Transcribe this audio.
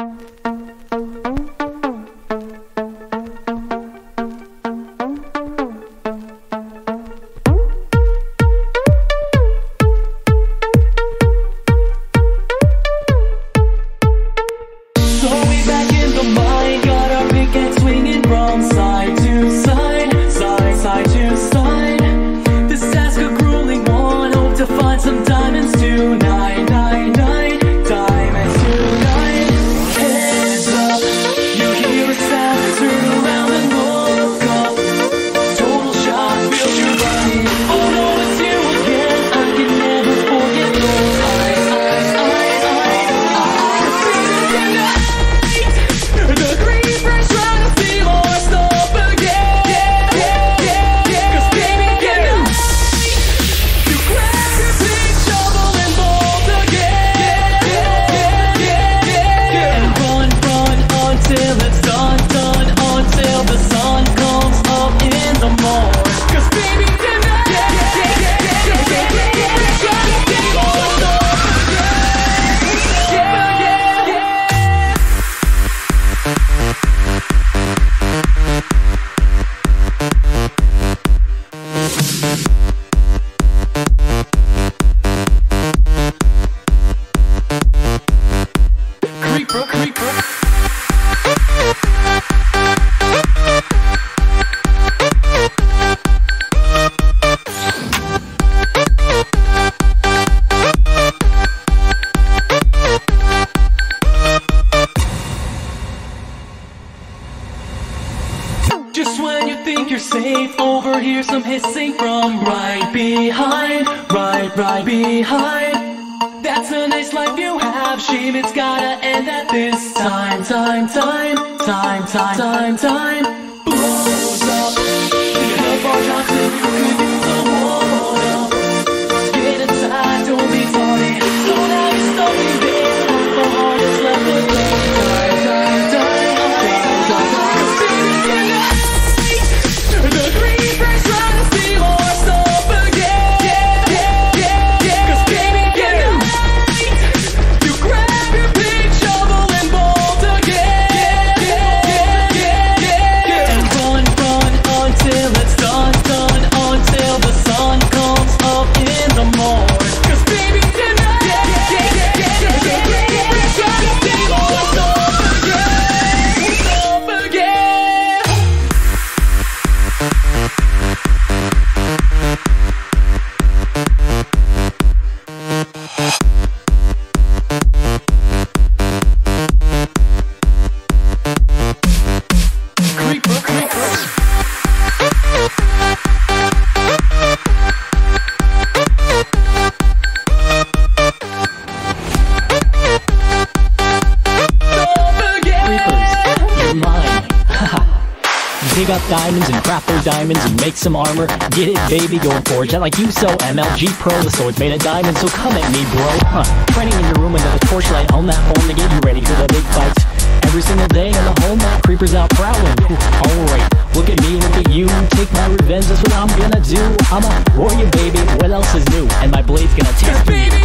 Just when you think you're safe, overhear some hissing from right behind, right behind. That's a nice life you have, shame it's gotta end at this time. Blows up, the bar drops and you could use a one-up. Get inside, don't be sorry, don't have it stuck in there. Alcohol is left alone. The green friends trying to steal our stuff again. Cause baby tonight, you grab your big shovel and bolt again. And run until it's done, until the sun comes up in the morning. Cause baby tonight, the green friends trying to steal our stuff again. Dig up diamonds and craft those diamonds and make some armor. Get it, baby, go and forge that like you so. MLG Pro, the sword's made of diamonds, so come at me, bro. Training in your room under the torchlight on that phone to get you ready for the big fights. Every single day in the home, that creeper's out prowling. Alright, look at me, look at you. Take my revenge, that's what I'm gonna do. I'm a warrior, baby, what else is new? And my blade's gonna tear through you.